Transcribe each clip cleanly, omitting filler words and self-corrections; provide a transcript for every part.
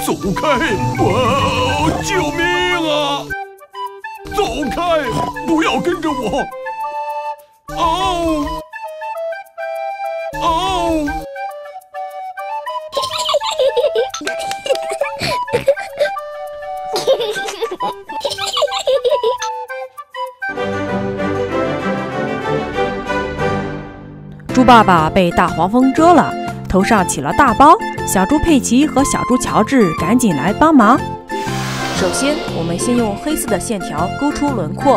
走开！救命啊！走开！不要跟着我！哦！哦！ 猪爸爸被大黄蜂蛰了，头上起了大包。小猪佩奇和小猪乔治赶紧来帮忙。首先，我们先用黑色的线条勾出轮廓。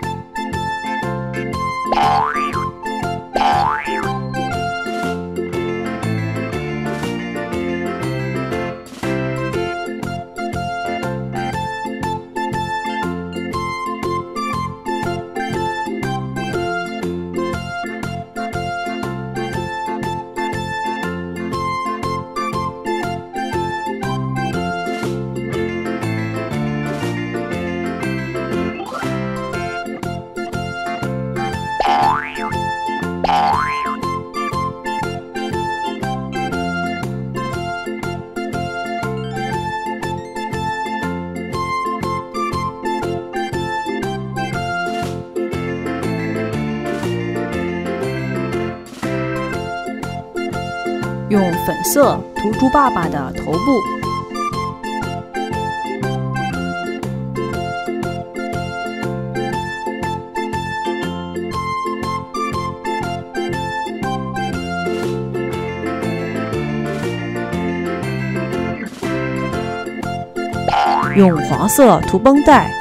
用粉色涂猪爸爸的头部，用黄色涂绷带。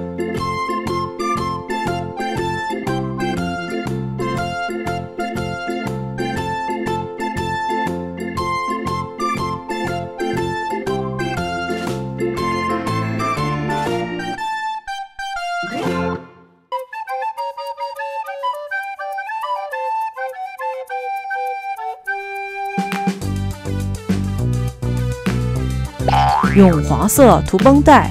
用黄色涂绷带，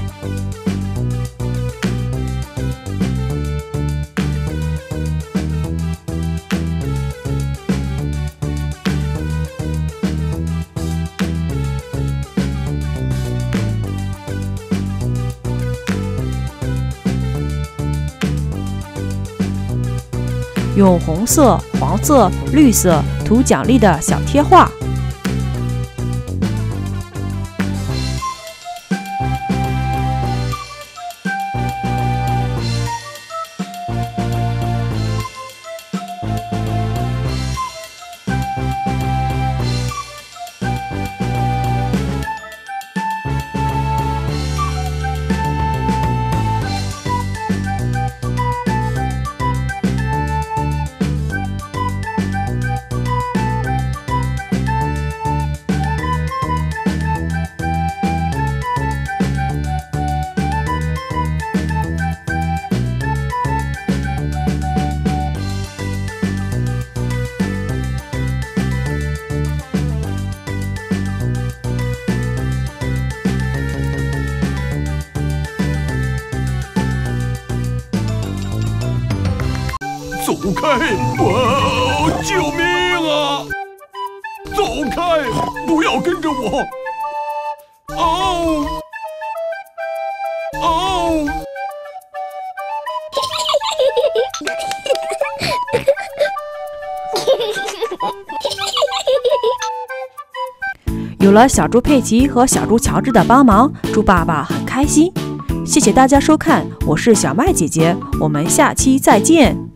用红色、黄色、绿色涂奖励的小贴画。 走开！救命啊！走开！不要跟着我！哦！哦！ 有了小猪佩奇和小猪乔治的帮忙，猪爸爸很开心。谢谢大家收看，我是小麦姐姐，我们下期再见。